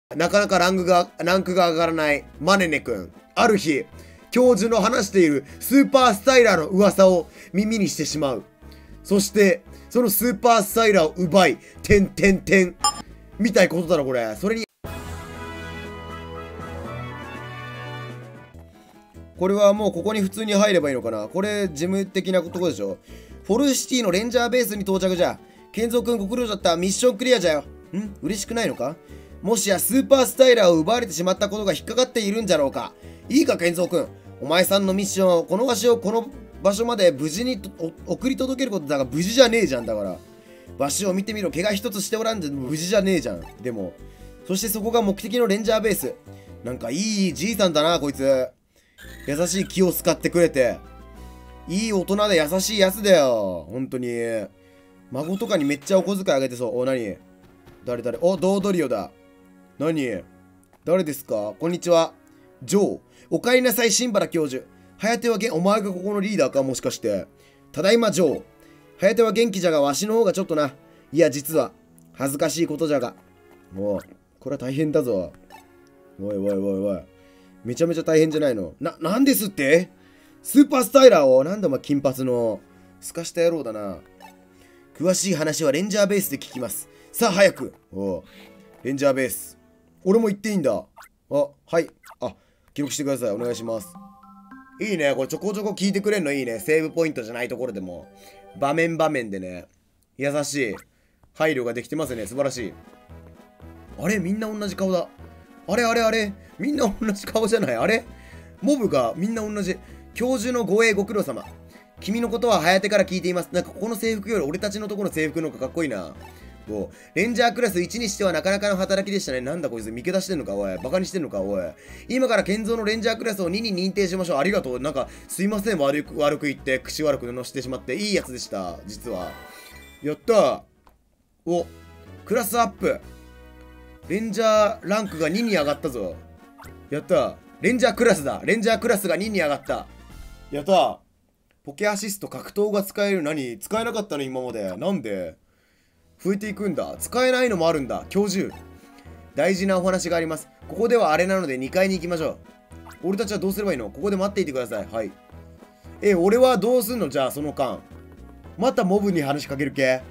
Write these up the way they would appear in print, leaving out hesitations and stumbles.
なかなかランクが上がらないマネネ君。ある日、教授の話しているスーパースタイラーの噂を耳にしてしまう。そして、そのスーパースタイラーを奪い、みたいことだろ、これ。それに、これはもうここに普通に入ればいいのかな。これ、事務的なとこでしょ。フォルシティのレンジャーベースに到着じゃ。ケンゾーくんご苦労だった。ミッションクリアじゃよ。嬉しくないのか？もしやスーパースタイラーを奪われてしまったことが引っかかっているんじゃろうか。いいか、ケンゾーくん。お前さんのミッションをこの場所まで無事に送り届けることだが無事じゃねえじゃん。だから。場所を見てみろ。怪我一つしておらんで無事じゃねえじゃん。でも。そしてそこが目的のレンジャーベース。なんかいいじいさんだな、こいつ。優しい気を使ってくれて。いい大人で優しいやつだよ。本当に。孫とかにめっちゃお小遣いあげてそう。お、何？誰？お、ドードリオだ。何？誰ですか？こんにちは。ジョー。お帰りなさい、シンバラ教授。颯はお前がここのリーダーか？もしかして。ただいま、ジョー。颯は元気じゃが、わしの方がちょっとな。いや、実は、恥ずかしいことじゃが。もう、これは大変だぞ。おい。めちゃめちゃ大変じゃないの。なんですって？スーパースタイラーを、なんだお前金髪の、すかした野郎だな。詳しい話はレンジャーベースで聞きます。さあ、早く。レンジャーベース。俺も行っていいんだ。はい。記録してください。お願いします。いいね。これちょこちょこ聞いてくれんのいいね。セーブポイントじゃないところでも。場面でね。優しい。配慮ができてますね。素晴らしい。あれみんな同じ顔だ。あれみんな同じ顔じゃないあれモブがみんな同じ。教授の護衛ご苦労様。君のことは颯から聞いています。なんかここの制服より俺たちのところの制服の方がかっこいいな。レンジャークラス1にしてはなかなかの働きでしたね。なんだこいつ見下してんのかおい。バカにしてんのかおい。今から建造のレンジャークラスを2に認定しましょう。ありがとう。なんかすいません。悪く言って口悪くのしてしまっていいやつでした。実は。やったー。お、クラスアップ。レンジャーランクが2に上がったぞ。やったー。レンジャークラスだ。レンジャークラスが2に上がった。やったー。ポケアシスト格闘が使える。何？使えなかったの今まで。なんで？増えていくんだ。使えないのもあるんだ。教授。大事なお話があります。ここではあれなので2階に行きましょう。俺たちはどうすればいいの？ここで待っていてください。はい。俺はどうすんの？じゃあその間。またモブに話しかける系？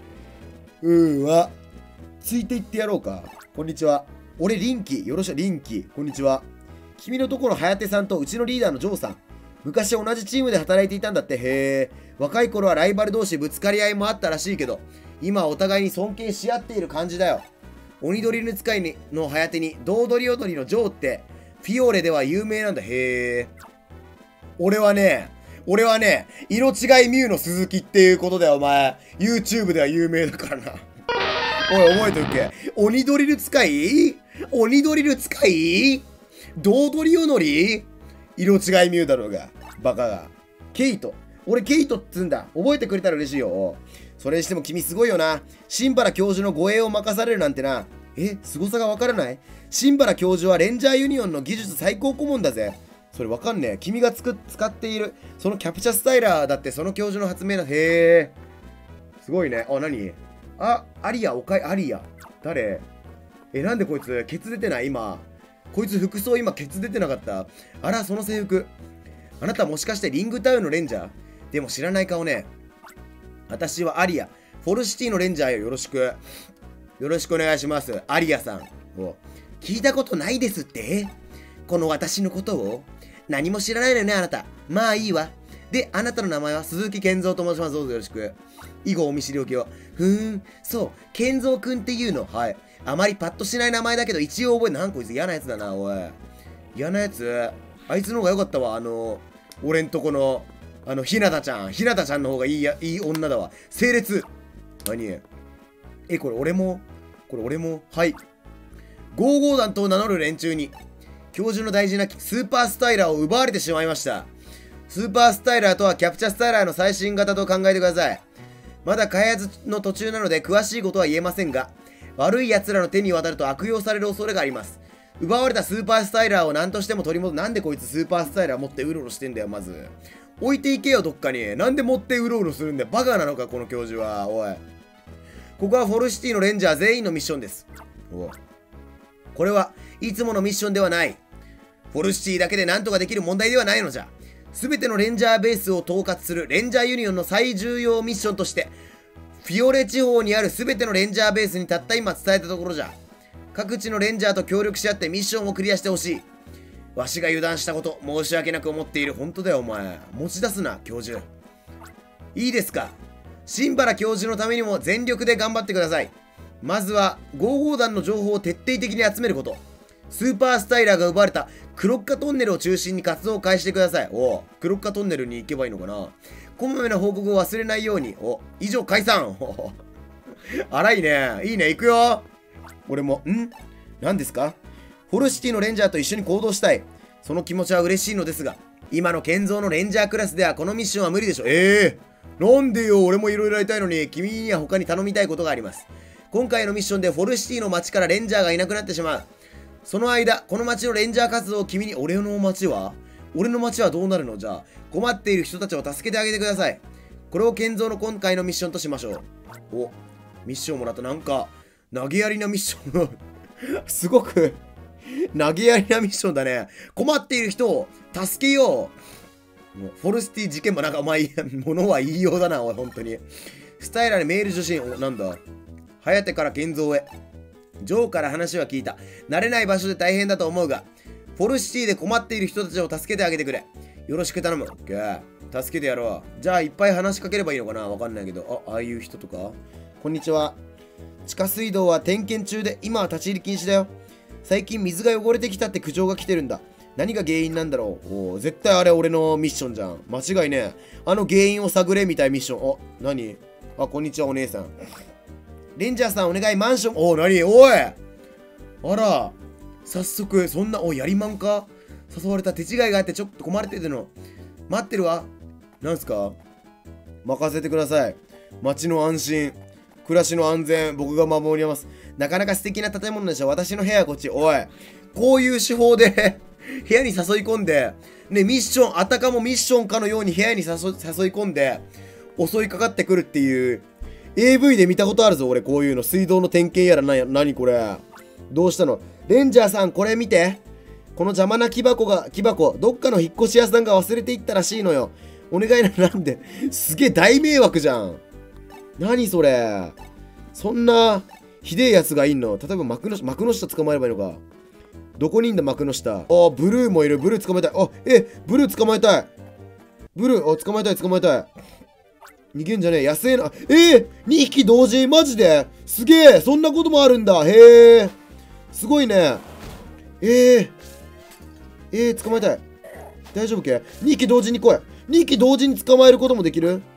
ついていってやろうか。こんにちは。俺リンキ。よろしく。リンキ。こんにちは。君のところ颯さんとうちのリーダーのジョーさん。昔同じチームで働いていたんだって。へえ。若い頃はライバル同士ぶつかり合いもあったらしいけど、今はお互いに尊敬し合っている感じだよ。鬼ドリル使いの颯に、ドードリ踊りのジョーって、フィオレでは有名なんだ。へえ。俺はね、色違いミュウの鈴木っていうことだよ、お前。YouTube では有名だからな。おい、覚えておけ。鬼ドリル使いドードリ踊り色違いミュウだろうが。バカが。ケイト。俺ケイトっつんだ。覚えてくれたら嬉しいよ。それにしても君すごいよな。シンバラ教授の護衛を任されるなんてな。凄さがわからない？シンバラ教授はレンジャーユニオンの技術最高顧問だぜ。それわかんねえ。君が使っている、そのキャプチャスタイラーだってその教授の発明だ。へえ。すごいね。何？アリア。誰？なんでこいつ、ケツ出てない今。こいつ服装今ケツ出てなかった。あら、その制服。あなたもしかしてリングタウンのレンジャー？でも知らない顔ね。私はアリア。フォルシティのレンジャーよ。よろしくお願いします。アリアさん。聞いたことないですって？この私のことを？何も知らないのよね、あなた。まあいいわ。で、あなたの名前は鈴木健三と申します。どうぞよろしく。以後お見知りおきを。そう、健三くんっていうの。はい。あまりパッとしない名前だけど、一応覚え、なんこいつ嫌なやつだな、おい。嫌なやつ。あいつの方が良かったわ。俺んとこの、ひなたちゃんの方がいい女だわ。整列。何？これ俺も。はい。55団と名乗る連中に、教授の大事なスーパースタイラーを奪われてしまいました。スーパースタイラーとはキャプチャスタイラーの最新型と考えてください。まだ開発の途中なので詳しいことは言えませんが、悪い奴らの手に渡ると悪用される恐れがあります。奪われたスーパースタイラーを何としても取り戻す。なんでこいつスーパースタイラー持ってうろうろしてんだよ、まず。置いていけよ、どっかに。なんで持ってうろうろするんだよ。バカなのか、この教授は。おい。ここはフォルシティのレンジャー全員のミッションです。 これはいつものミッションではない。フォルシティだけで何とかできる問題ではないのじゃ。すべてのレンジャーベースを統括するレンジャーユニオンの最重要ミッションとして、フィオレ地方にあるすべてのレンジャーベースにたった今伝えたところじゃ。各地のレンジャーと協力し合ってミッションをクリアしてほしい。わしが油断したこと、申し訳なく思っている。本当だよ、お前。持ち出すな、教授。いいですか。新原教授のためにも全力で頑張ってください。まずは、55弾の情報を徹底的に集めること。スーパースタイラーが奪われたクロッカトンネルを中心に活動を開始してください。おう、クロッカトンネルに行けばいいのかな。こまめな報告を忘れないように。お、以上解散。荒いね。いいね、行くよ。俺も、何ですか？フォルシティのレンジャーと一緒に行動したい。その気持ちは嬉しいのですが、今の建造のレンジャークラスではこのミッションは無理でしょ。なんでよ、俺もいろいろやりたいのに、君には他に頼みたいことがあります。今回のミッションでフォルシティの街からレンジャーがいなくなってしまう。その間、この街のレンジャー活動を君に、俺の街はどうなるの？じゃあ、困っている人たちを助けてあげてください。これを建造の今回のミッションとしましょう。お、ミッションもらった。なんか、投げやりなミッション。すごく、投げやりなミッションだね。困っている人を助けよう。もうフォルシティ事件もなんか、物は言いようだな、おい、本当に。スタイラーにメール受信。なんだ。颯から建造へ。ジョーから話は聞いた。慣れない場所で大変だと思うが、フォルシティで困っている人たちを助けてあげてくれ。よろしく頼む。オッケー。助けてやろう。じゃあいっぱい話しかければいいのかな？わかんないけど。ああいう人とか。こんにちは。地下水道は点検中で今は立ち入り禁止だよ。最近水が汚れてきたって苦情が来てるんだ。何が原因なんだろう。お、絶対あれ俺のミッションじゃん。間違いねえ。あの原因を探れみたいミッション。お、何？あ、こんにちはお姉さん。レンジャーさんお願い、マンション。お、何？おい、あら、早速、そんな、お、やりまんか？誘われた。手違いがあってちょっと困れてるの。待ってるわ。なんすか？任せてください。街の安心、暮らしの安全、僕が守ります。なかなか素敵な建物でしょ。私の部屋はこっち。おい、こういう手法で部屋に誘い込んで、ね、ミッション、あたかもミッションかのように部屋に誘い込んで、襲いかかってくるっていう、AV で見たことあるぞ、俺、こういうの。水道の点検やら何これ。どうしたの？レンジャーさん、これ見て。この邪魔な木箱、どっかの引っ越し屋さんが忘れていったらしいのよ。お願いなんで。すげえ大迷惑じゃん。何それ。そんな、ひでえやつがいんの？例えば幕の下捕まえればいいのか。どこにいんだ、幕の下。あ、ブルーもいる。ブルー捕まえたい。あ、ブルー捕まえたい。ブルー、捕まえたい。逃げんじゃねえ。安いな。2匹同時？マジで？すげえ。そんなこともあるんだ。へえ。すごいね。捕まえたい。大丈夫け？ 2 匹同時に来い。2匹同時に捕まえることもできる？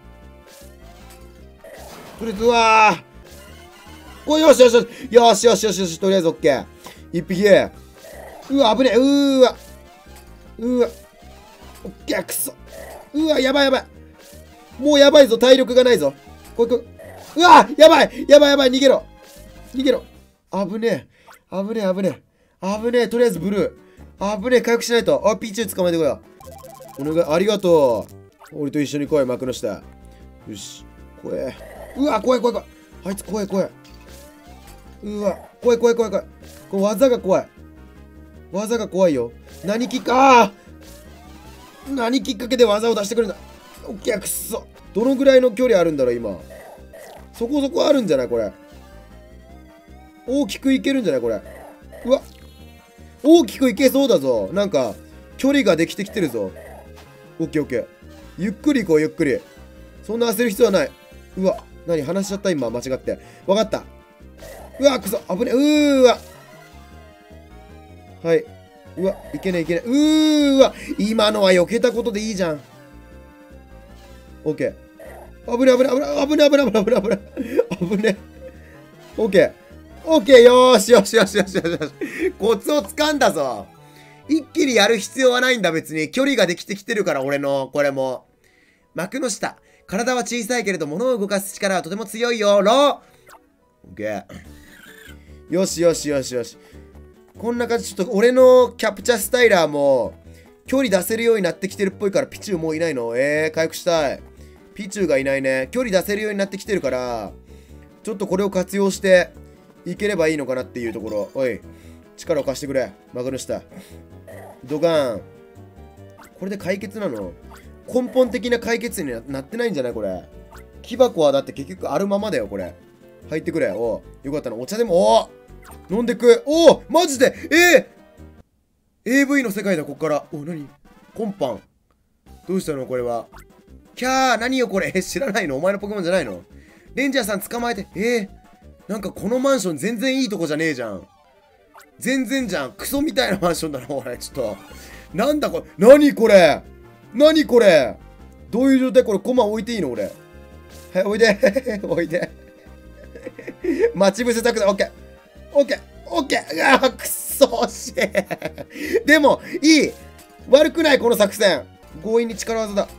とりあえず、うわー。おい、よし。とりあえず OK。1匹。うわ、危ねえ。うわ。OK、くそ。うわ、やばい。もうやばいぞ、体力がないぞ。これ。うわ、やばい。逃げろ。危ねえ。とりあえずブルー。危ねえ、回復しないと。あ、ピーチュー捕まえてこよう。お願い、ありがとう。俺と一緒に来い、幕の下。よし。怖え。うわ、怖い。あいつ怖い。うわ、怖い。これ技が怖いよ。何きっかけで技を出してくるんだ。オッケー、くっそ。どのぐらいの距離あるんだろう、今。そこそこあるんじゃないこれ。大きくいけるんじゃないこれ。うわ。大きくいけそうだぞ。なんか、距離ができてきてるぞ。オッケー。ゆっくり行こう、ゆっくり。そんな焦る必要はない。うわ。何話しちゃった今、間違って。わかった。うわ、くそ。危ねえ。わ。はい。うわ、いけない。わ。今のは避けたことでいいじゃん。オッケー。危ね。オッケー。よーし。コツをつかんだぞ。一気にやる必要はないんだ、別に。距離ができてきてるから、俺の、これも。幕の下。体は小さいけれど、物を動かす力はとても強いよ。オッケー。よし。こんな感じ、ちょっと俺のキャプチャースタイラーも、距離出せるようになってきてるっぽいから、ピチューもういないの？回復したい。ピチューがいないね。距離出せるようになってきてるから、ちょっとこれを活用していければいいのかなっていうところ。おい。 力を貸してくれ。マグヌシタ。ドカーン。これで解決なの？根本的な解決になってないんじゃないこれ。木箱はだって結局あるままだよ、これ。入ってくれ。おう。よかったな。お茶でも、飲んでく。おおマジでAV の世界だ、こっから。お、なに今般。どうしたのこれは。キャー、何よこれ。知らないの？お前のポケモンじゃないの？レンジャーさん捕まえて。なんかこのマンション全然いいとこじゃねえじゃん。全然じゃん。クソみたいなマンションだな、俺。ちょっと。なんだこれ。何これ。何これ。どういう状態？これコマ置いていいの俺。はい、おいで。おいで。待ち伏せたくない。オッケー。オッケー。オッケー。あー、くっそ惜しい。でも、いい。悪くない、この作戦。強引に力技だ。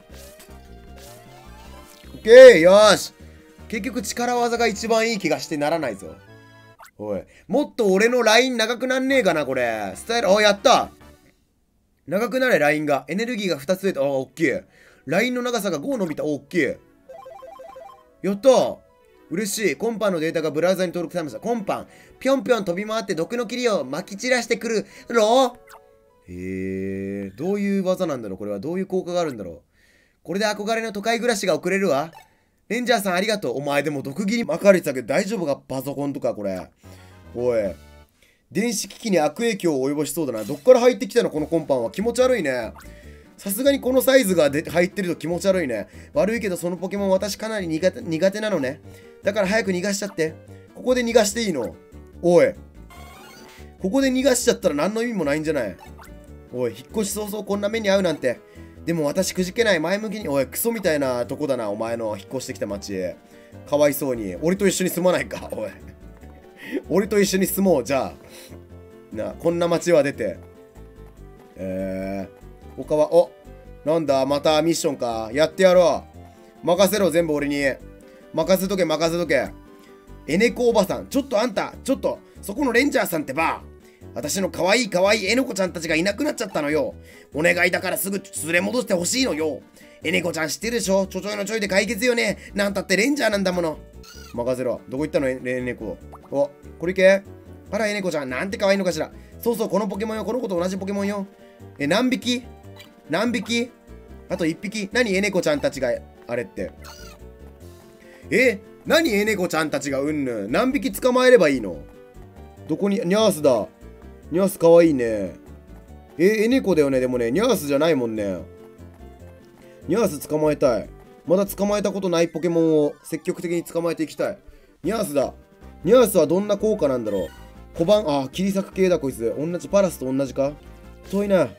オッケー、よーし。結局力技が一番いい気がしてならないぞ。おい。もっと俺のライン長くなんねえかな、これ。スタイル、やった。長くなれ、ラインが。エネルギーが2つ増えた。オッケー。ラインの長さが5伸びた。オッケー。やったー。嬉しい。コンパンのデータがブラウザに登録されました。コンパン。ぴょんぴょん飛び回って毒の霧を撒き散らしてくるろ。へえ。どういう技なんだろうこれは。どういう効果があるんだろう。これで憧れの都会暮らしが送れるわ。レンジャーさんありがとう。お前でも毒霧巻かれてたけど大丈夫かパソコンとかこれ。おい。電子機器に悪影響を及ぼしそうだな。どっから入ってきたのこのコンパンは。気持ち悪いね。さすがにこのサイズが入ってると気持ち悪いね。悪いけどそのポケモン私かなり苦手なのね。だから早く逃がしちゃって。ここで逃がしていいの？おい。ここで逃がしちゃったら何の意味もないんじゃない？おい、引っ越し早々こんな目に遭うなんて。でも私くじけない前向きに。おい、クソみたいなとこだな、お前の引っ越してきた町。かわいそうに。俺と一緒に住まないか、おい。俺と一緒に住もう、じゃあ。な、こんな町は出て。他は、なんだ、またミッションか。やってやろう。任せろ、全部俺に。任せとけ、任せとけ。エネコおばさん。ちょっとあんた、ちょっと、そこのレンジャーさんってば。私の可愛いエネコちゃんたちがいなくなっちゃったのよ。お願いだからすぐ連れ戻してほしいのよ。エネコちゃん知ってるでしょ？ちょちょいのちょいで解決よね。なんたってレンジャーなんだもの。任せろ。どこ行ったのエネコ。これ行け。あら、エネコちゃん、なんて可愛いのかしら。そうそう、このポケモンよ。この子と同じポケモンよ。何匹？何匹？あと1匹。何エネコちゃんたちが、あれって。何エネコちゃんたちがうんぬん。何匹捕まえればいいの？どこに、ニャースだ。ニャースかわいいね。エネコだよね。でもね、ニャースじゃないもんね。ニャース捕まえたい。まだ捕まえたことないポケモンを積極的に捕まえていきたい。ニャースだ。ニャースはどんな効果なんだろう。小判、切り裂く系だこいつ。同じ、パラスと同じか。遠いな。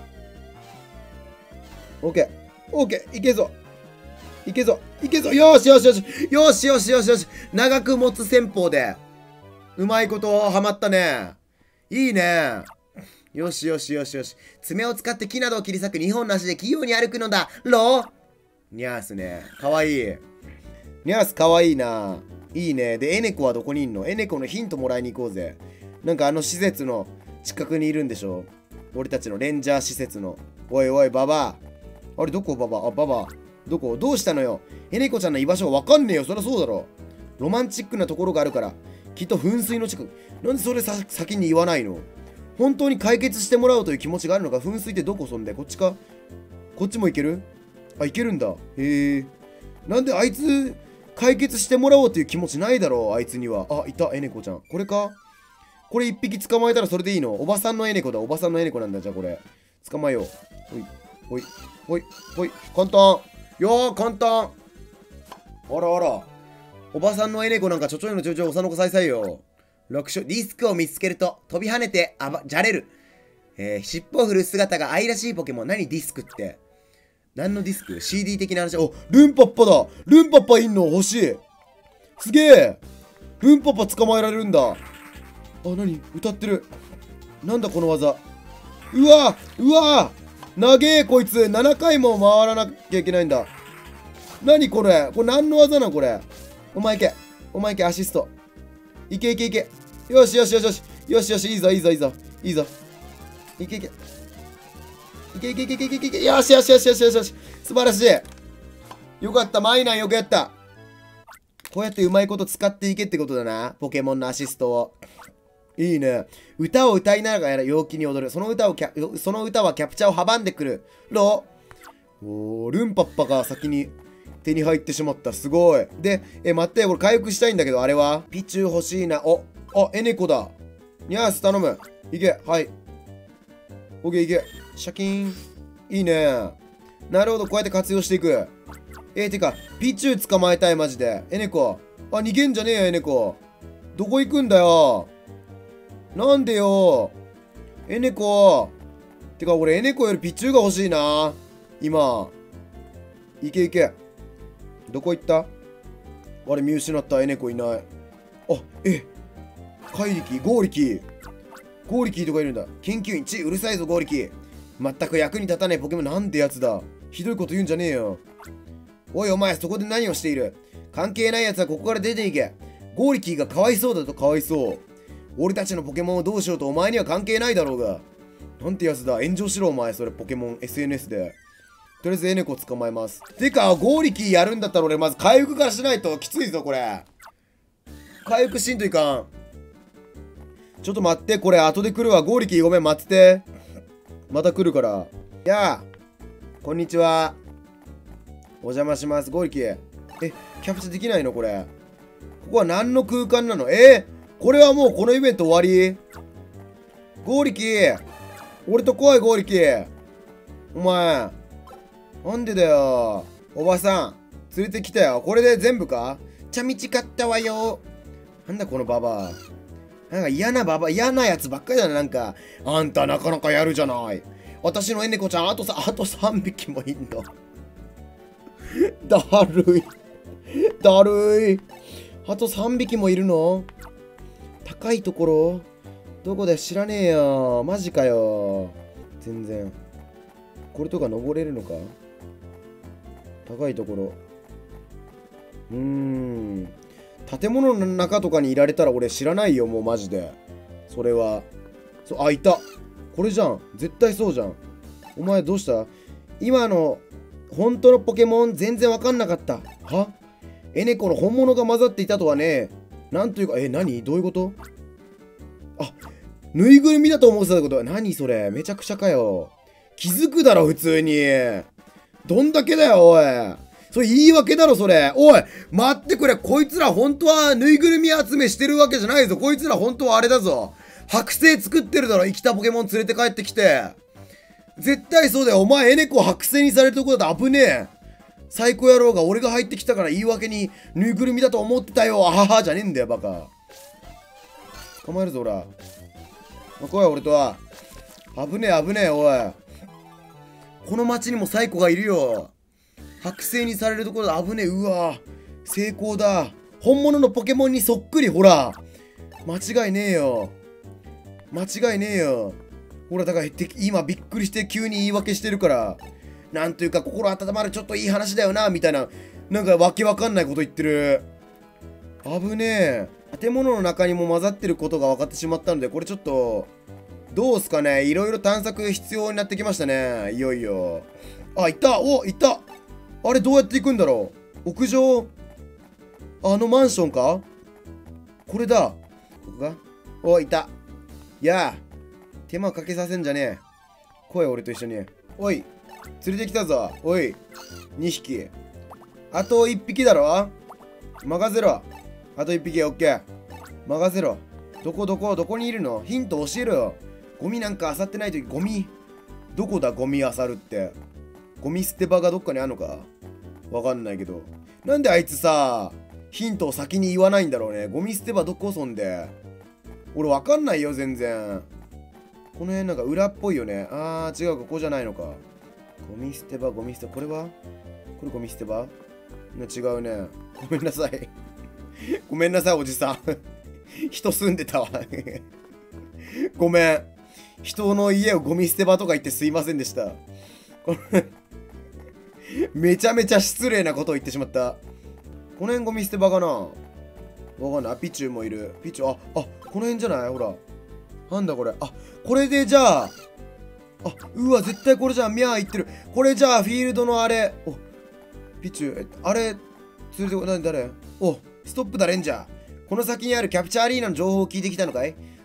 オッケー。オッケー。いけぞ。いけぞ。いけぞ。よしよしよし。よしよしよしよし。長く持つ戦法で。うまいことハマったね。いいね。よしよしよしよし。爪を使って木などを切り裂く2本の足で器用に歩くのだ。ニャースね。かわいい。ニャースかわいいな。いいね。で、エネコはどこにいんの？エネコのヒントもらいに行こうぜ。なんか施設の近くにいるんでしょ？俺たちのレンジャー施設の。おいおい、ババア。あれ、どこババア？ババア。どこ？どうしたのよ？エネコちゃんの居場所わかんねえよ。そりゃそうだろ。ロマンチックなところがあるから。きっと噴水の近く。なんでそれ先に言わないの？本当に解決してもらおうという気持ちがあるのか？噴水ってどこそんで？こっちか？こっちも行ける？行けるんだ。へえ。なんであいつ解決してもらおうという気持ちないだろう、あいつには。いた、エネコちゃん。これか？これ一匹捕まえたらそれでいいの？おばさんのエネコだ。おばさんのエネコなんだ。じゃあこれ。捕まえよう。ほい。ほい。ほい。簡単。よー、簡単。あらあら。おばさんのエネコなんかちょちょいのちょいちょいおさのこさいさいよ。6勝。ディスクを見つけると飛び跳ねてじゃれる。尻尾を振る姿が愛らしいポケモン。何ディスクって。何のディスク？ CD 的な話。ルンパッパだ。ルンパッパいんの欲しい。すげえ。ルンパッパ捕まえられるんだ。何歌ってる。なんだこの技。うわ長えこいつ。7回も回らなきゃいけないんだ。何これ。これ何の技なのこれ。お前行け、アシスト。いけ。よし、いいぞ。いけ。よし。素晴らしい。よかった、マイナンよくやった。こうやってうまいこと使っていけってことだな。ポケモンのアシストを。 いいね。歌を歌いながら陽気に踊る。その歌はキャプチャーを阻んでくる。ルンパッパが先に手に入ってしまった。すごい。で、待って、これ回復したいんだけど、あれはピチュー欲しいな。エネコだ。ニャース頼む。いけ。はい。オッケーいけ。シャキーン。いいね。なるほど、こうやって活用していく。てか、ピチュー捕まえたい、マジで。エネコ。逃げんじゃねえよ、エネコ。どこ行くんだよ。なんでよ。エネコ。てか、俺、エネコよりピチューが欲しいな。今。いけいけ。どこ行った？あれ、見失った。エネコいない。怪力、ゴーリキ。ゴーリキーとかいるんだ。研究員、うるさいぞ、ゴーリキー。全く役に立たないポケモンなんてやつだ。ひどいこと言うんじゃねえよ。おい、お前、そこで何をしている？関係ないやつはここから出ていけ。ゴーリキーがかわいそうだとかわいそう。俺たちのポケモンをどうしようとお前には関係ないだろうが。なんてやつだ。炎上しろ、お前。それ、ポケモン、SNS で。とりあえずエネコ捕まえます。てか、ゴーリキーやるんだったら俺まず回復からしないときついぞ、これ。回復しんといかん。ちょっと待って、これ後で来るわ。ゴーリキーごめん、待ってて。また来るから。こんにちは。お邪魔します。ゴーリキー。キャプチャーできないのこれ。ここは何の空間なの？これはもうこのイベント終わり？ゴーリキー。俺と来い、ゴーリキー。お前。なんでだよ。おばさん。連れてきたよ。これで全部か？茶道買ったわよ。なんだこのババア。なんか嫌なやつばっかりだな、なんか。あんたなかなかやるじゃない。私のエネコちゃん、あと3匹もいんの。だるい。だるい。あと3匹もいるの？高いところ？どこで知らねえよ。マジかよ。全然。これとか登れるのか？高いところ。建物の中とかにいられたら俺知らないよ、もうマジで。それは。いた。これじゃん。絶対そうじゃん。お前どうした？今の本当のポケモン全然わかんなかった。は？エネコの本物が混ざっていたとはね。なんというか、何？どういうこと？ぬいぐるみだと思ってたってことは何それ？めちゃくちゃかよ。気づくだろ、普通に。どんだけだよ、おい。それ言い訳だろ、それ。おい、待ってくれ。こいつら本当はぬいぐるみ集めしてるわけじゃないぞ。こいつら本当はあれだぞ。剥製作ってるだろ、生きたポケモン連れて帰ってきて。絶対そうだよ。お前、エネコ剥製にされるとこだと危ねえ。最高野郎が俺が入ってきたから言い訳にぬいぐるみだと思ってたよ。あははじゃねえんだよ、バカ。捕まえるぞ、ほら。来い、俺とは。危ねえ、危ねえ、おい。この町にもサイコがいるよ。剥製にされるところだ。危ねえ。うわ。成功だ。本物のポケモンにそっくり。ほら。間違いねえよ。間違いねえよ。ほら、だから今びっくりして急に言い訳してるから。なんというか心温まるちょっといい話だよな。みたいな。なんかわけわかんないこと言ってる。危ねえ。建物の中にも混ざってることが分かってしまったので、これちょっと、どうすかね。いろいろ探索必要になってきましたね。いよいよ。いた。いた。あれどうやって行くんだろう。屋上。あのマンションか？これだ。ここが？いた。手間かけさせんじゃねえ。来い、俺と一緒に。おい。連れてきたぞ。おい。2匹。あと1匹だろ？任せろ。あと1匹、オッケー。任せろ。どこにいるの？ヒント教えろよ。ゴミなんか漁ってないとき、ゴミ。どこだ、ゴミ漁るって。ゴミ捨て場がどっかにあるのか？わかんないけど。なんであいつさ、ヒントを先に言わないんだろうね。ゴミ捨て場どこそんで。俺わかんないよ、全然。この辺なんか裏っぽいよね。違う、ここじゃないのか。ゴミ捨て場、これは？これゴミ捨て場？違うね。ごめんなさい。ごめんなさい、おじさん。人住んでたわ。ごめん。人の家をゴミ捨て場とか言ってすいませんでした。めちゃめちゃ失礼なことを言ってしまった。この辺ゴミ捨て場かな？わかんない。ピチューもいる。ピチュー、この辺じゃない？ほら。なんだこれ。これでじゃあ。うわ、絶対これじゃん。ミャー言ってる。これじゃあ、フィールドのあれ。ピチュー、あれ、連れてこ、誰？ストップだ、レンジャー。この先にあるキャプチャーアリーナの情報を聞いてきたのかい？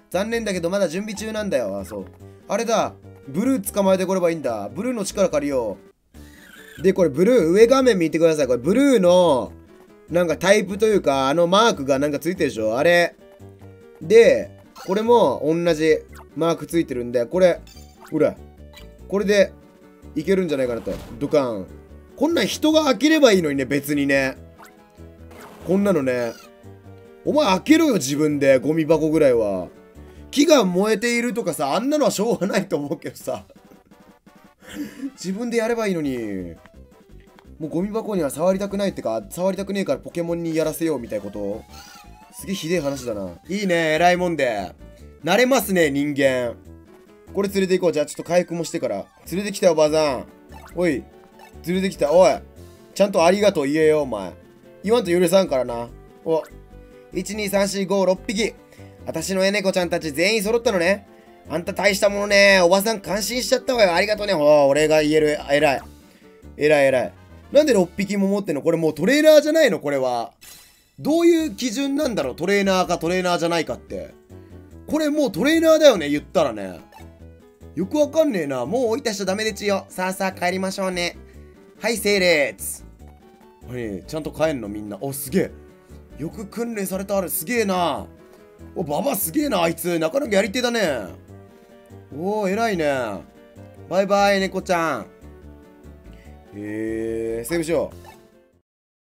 残念だけどまだ準備中なんだよ。あ、そう。あれだ。ブルー捕まえてこればいいんだ。ブルーの力借りよう。で、これブルー、上画面見てください。これブルーの、なんかタイプというか、マークがなんかついてるでしょあれ。で、これも同じマークついてるんで、これ、ほら。これで、いけるんじゃないかなと。ドカン。こんなん人が開ければいいのにね、別にね。こんなのね。お前開けろよ、自分で。ゴミ箱ぐらいは。木が燃えているとかさ、あんなのはしょうがないと思うけどさ。自分でやればいいのに。もうゴミ箱には触りたくないってか、触りたくねえからポケモンにやらせようみたいなこと。すげえひでえ話だな。いいね、偉いもんで。慣れますね、人間。これ連れて行こう。じゃあちょっと回復もしてから。連れてきたよ、ばあさん。おい。連れてきた。おい。ちゃんとありがとう言えよ、お前。言わんと許さんからな。お。1、2、3、4、5、6匹。私の猫ちゃんたち全員揃ったのね。あんた大したものね。おばさん感心しちゃったわよ。ありがとうね。俺が言える。偉い。偉い偉い。なんで6匹も持ってんの？これもうトレーナーじゃないの？これは。どういう基準なんだろう？トレーナーかトレーナーじゃないかって。これもうトレーナーだよね、言ったらね。よくわかんねえな。もう置いた人ダメでちよ。さあさあ帰りましょうね。はい、整列。ちゃんと帰んのみんな。お、すげえ。よく訓練されたあれ、すげえな。お、ババすげえな、あいつ。なかなかやり手だね。おー、偉いね。バイバイ、猫ちゃん。セーブしよう。